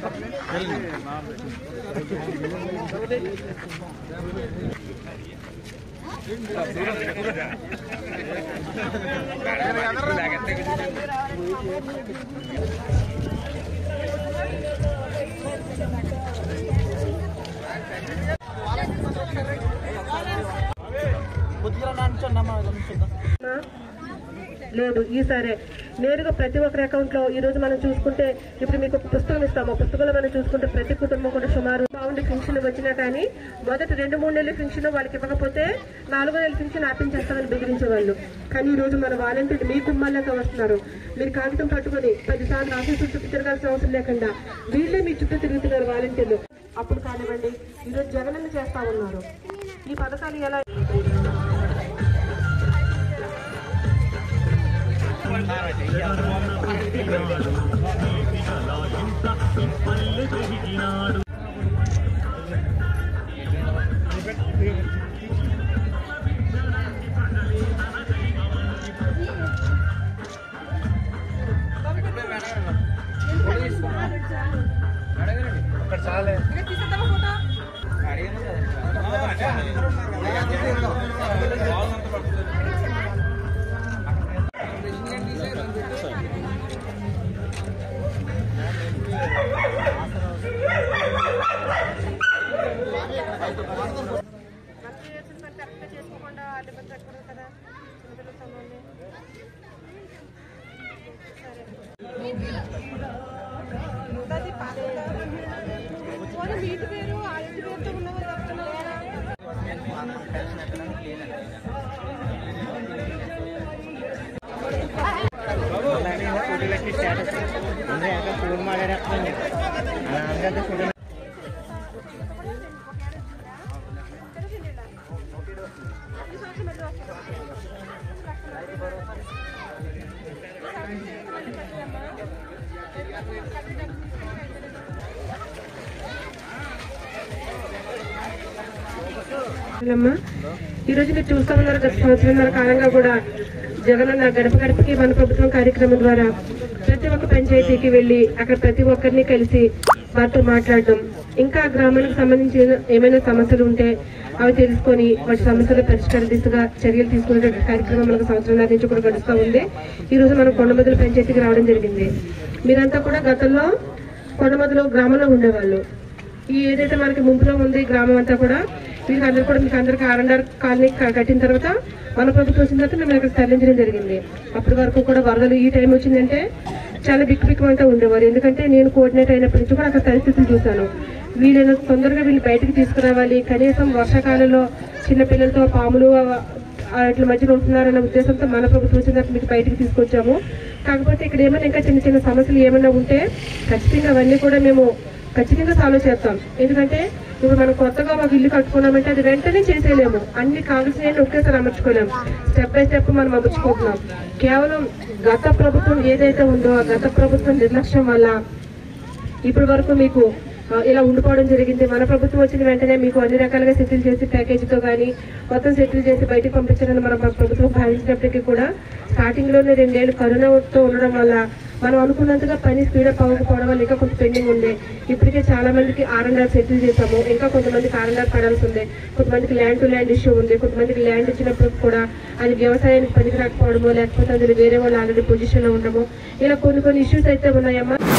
లేదు ఈసారి నేరుగా ప్రతి ఒక్కరి అకౌంట్ లో ఈ రోజు మనం చూసుకుంటే ఇప్పుడు మీకు ఒక పుస్తకం ఇస్తాము. పుస్తకంలో మనం చూసుకుంటే ప్రతి కుటుంబం కూడా సుమారు బాగుండి పెన్షన్ వచ్చినా కానీ మొదటి 2-3 నెలల పెన్షన్ వాళ్ళకి ఇవ్వకపోతే 4వ నెలల పెన్షన్ ఆపించేస్తామని బెదిరించేవాళ్ళు. కానీ ఈ రోజు మన వాలంటీర్లు మీ కుమ్మాల్లోకి వస్తున్నారు. మీరు కాగితం పట్టుకొని 10 సార్లు ఆఫీసు చుట్టూ తిరగాల్సిన అవసరం లేకుండా వీళ్ళే మీ చుట్టూ తిరుగుతున్నారు వాలంటీర్లు. అప్పుడు కానివ్వండి ఈరోజు జగనన్న చేస్తా ఉన్నారు. ఈ పథకాలు ఎలా చేసుకోకుండా కదా వీటి పేరు ఆ ఇంటి పేరుతో ఉన్నవారు ఫోన్ మాట్లాడేస్తాను. ఈరోజు మీరు చూస్తా ఉన్నారు గత సంవత్సరంన్నర కాలంగా కూడా జగనన్న గడప గడపకి మన ప్రభుత్వం కార్యక్రమం ద్వారా ప్రతి ఒక్క పంచాయతీకి వెళ్లి అక్కడ ప్రతి ఒక్కరిని కలిసి వారితో మాట్లాడడం, ఇంకా గ్రామానికి సంబంధించిన ఏమైనా సమస్యలు ఉంటే అవి తెలుసుకొని వాటి సమస్యల పరిష్కార దిశగా చర్యలు తీసుకునే కార్యక్రమం మనకు సంవత్సరాల నుంచి కూడా గడుస్తూ ఉంది. ఈ రోజు మనం కొండమదుల పంచాయతీకి రావడం జరిగింది. మీరంతా కూడా గతంలో కొండమదుల గ్రామంలో ఉండేవాళ్ళు. ఈ ఏదైతే మనకి ముంపులో ఉంది గ్రామం అంతా కూడా మీకు అందరికీ ఆర్ఎన్ఆర్ కాలనీ కట్టిన తర్వాత మన ప్రభుత్వం వచ్చిన తర్వాత మేము ఇక్కడ తరలించడం జరిగింది. అప్పటి వరకు కూడా వరదలు ఈ టైం వచ్చిందంటే చాలా బిక్కుబిక్కుమంతా ఉండేవారు. ఎందుకంటే నేను కోఆర్డినేట్ అయినప్పటి నుంచి కూడా అక్కడ పరిస్థితులు చూశాను. వీళ్ళని తొందరగా వీళ్ళు బయటకు తీసుకురావాలి, కనీసం వర్షాకాలంలో చిన్నపిల్లలతో పాములు ఇట్ల మధ్యలో ఉంటున్నారన్న ఉద్దేశంతో మన ప్రభుత్వం వచ్చిన తర్వాత మీకు బయటకు తీసుకొచ్చాము. కాకపోతే ఇక్కడ ఏమైనా ఇంకా చిన్న చిన్న సమస్యలు ఏమైనా ఉంటే ఖచ్చితంగా అవన్నీ కూడా మేము ఖచ్చితంగా సాల్వ్ చేస్తాం. ఎందుకంటే ఇప్పుడు మనం కొత్తగా ఒక ఇల్లు కట్టుకున్నామంటే అది వెంటనే చేసేయలేము. అన్ని కావాల్సినవి ఒకేసారి అమర్చుకోలేము. స్టెప్ బై స్టెప్ మనం అమర్చుకుంటున్నాం. కేవలం గత ప్రభుత్వం ఏదైతే ఉందో ఆ గత ప్రభుత్వం నిర్లక్ష్యం వల్ల ఇప్పటి వరకు మీకు ఇలా ఉండిపోవడం జరిగింది. మన ప్రభుత్వం వచ్చిన వెంటనే మీకు అన్ని రకాలుగా సెటిల్ చేసి ప్యాకేజీతో కానీ మొత్తం సెటిల్ చేసి బయటకు పంపించాలని మన ప్రభుత్వం భావించినప్పటికీ కూడా స్టార్టింగ్ లోనే 2 ఏళ్ళు కరోనాతో ఉండడం వల్ల మనం అనుకున్నంతగా పని స్పీడప్ అవ్వకపోవడం వల్ల ఇంకా కొంత పెండింగ్ ఉంది. ఇప్పటికే చాలా మందికి ఆర్ఎన్ఆర్ సెటిల్ చేసాము. ఇంకా కొంతమందికి ఆర్ఎన్ఆర్ పడాల్సి ఉంది. కొంతమందికి ల్యాండ్ టు ల్యాండ్ ఇష్యూ ఉంది. కొంతమందికి ల్యాండ్ ఇచ్చినప్పుడు కూడా అది వ్యవసాయానికి పనికి రాకపోవడము, లేకపోతే అందులో వేరే వాళ్ళు ఆల్రెడీ పొజిషన్ లో ఉండము, ఇలా కొన్ని ఇష్యూస్ అయితే ఉన్నాయమ్మా.